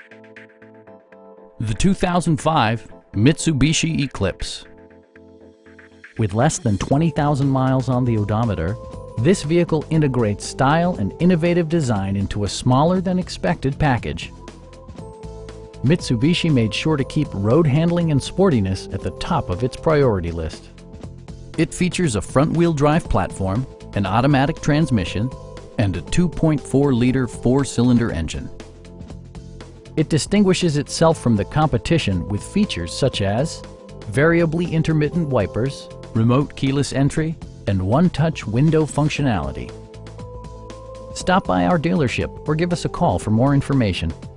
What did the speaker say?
The 2005 Mitsubishi Eclipse. With less than 20,000 miles on the odometer, this vehicle integrates style and innovative design into a smaller than expected package. Mitsubishi made sure to keep road handling and sportiness at the top of its priority list. It features a front-wheel drive platform, an automatic transmission, and a 2.4-liter four-cylinder engine. It distinguishes itself from the competition with features such as variably intermittent wipers, remote keyless entry, and one-touch window functionality. Stop by our dealership or give us a call for more information.